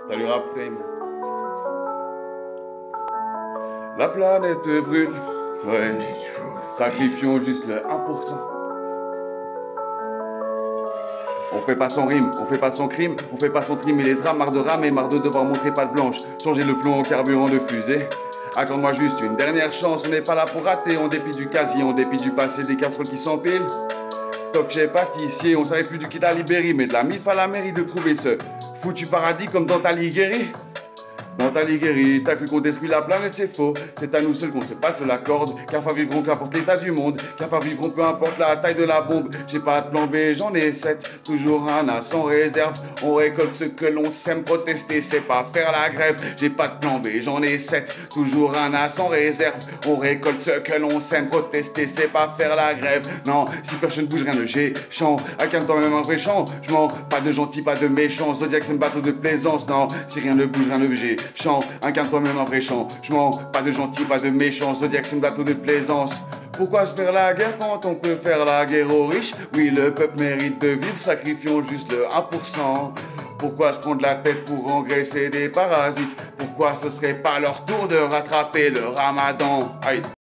Salut Rap Fame. La planète brûle, ouais. Sacrifions juste le 1%. On fait pas son rime, on fait pas son crime, on fait pas son trim et les drames, marre de ramer, marre de devoir montrer patte blanche, changer le plomb en carburant de fusée. Accorde-moi juste une dernière chance, on n'est pas là pour rater, on dépit du casier, on dépit du passé, des casseroles qui s'empilent. Top chez pâtissier, on savait plus du kit à Libéry, mais de la mif à la mairie de trouver ce foutu paradis comme dans ta liguerie. Dans ta liguerie, t'as cru qu'on détruit la planète, c'est faux. C'est à nous seuls qu'on se passe la corde. Cafard vivront qu'importe l'état du monde. Cafard vivront peu importe la taille de la bombe. J'ai pas de plan B, j'en ai 7. Toujours un à sans réserve. On récolte ce que l'on sème. Protester, c'est pas faire la grève. J'ai pas de plan B, j'en ai 7. Toujours un à sans réserve. On récolte ce que l'on sème. Protester, c'est pas faire la grève. Non, si personne ne bouge, rien ne chant. Incarne même un vrai changement. Pas de gentil, pas de méchant. Zodiac, c'est un bateau de plaisance. Non, si rien ne bouge, rien ne chant, incarne toi-même un vrai changement. Pas de gentil, pas de méchant. Zodiac, c'est un bateau de plaisance. Pourquoi se faire la guerre quand on peut faire la guerre aux riches? Oui, le peuple mérite de vivre, sacrifions juste le 1%. Pourquoi se prendre la tête pour engraisser des parasites? Pourquoi ce serait pas leur tour de rattraper le ramadan? Aïe.